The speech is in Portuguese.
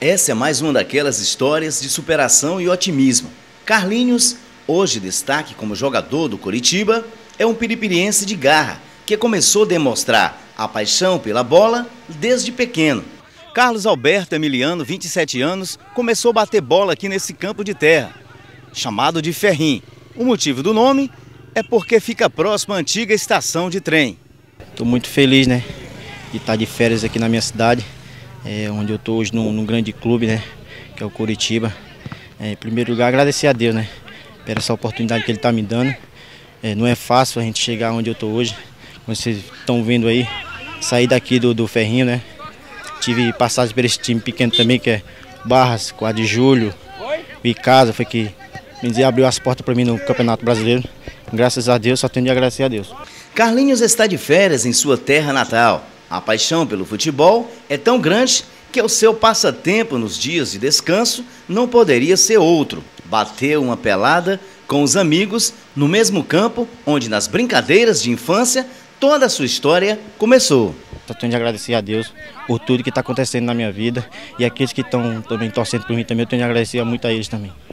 Essa é mais uma daquelas histórias de superação e otimismo. Carlinhos, hoje destaque como jogador do Coritiba, é um piripiriense de garra, que começou a demonstrar a paixão pela bola desde pequeno. Carlos Alberto Emiliano, 27 anos, começou a bater bola aqui nesse campo de terra, chamado de Ferrinho. O motivo do nome é porque fica próximo à antiga estação de trem. Estou muito feliz, de estar de férias aqui na minha cidade, onde eu estou hoje num grande clube, que é o Coritiba. Em primeiro lugar, agradecer a Deus, por essa oportunidade que Ele está me dando. Não é fácil a gente chegar onde eu estou hoje. Como vocês estão vendo aí, sair daqui do Ferrinho, Tive passagem por esse time pequeno também, que é Barras, 4 de Julho, Icasa, foi que abriu as portas para mim no Campeonato Brasileiro. Graças a Deus, só tenho de agradecer a Deus. Carlinhos está de férias em sua terra natal. A paixão pelo futebol é tão grande que o seu passatempo nos dias de descanso não poderia ser outro. Bater uma pelada com os amigos no mesmo campo onde nas brincadeiras de infância toda a sua história começou. Só tenho de agradecer a Deus por tudo que está acontecendo na minha vida, e aqueles que estão também torcendo por mim também, eu tenho de agradecer muito a eles também.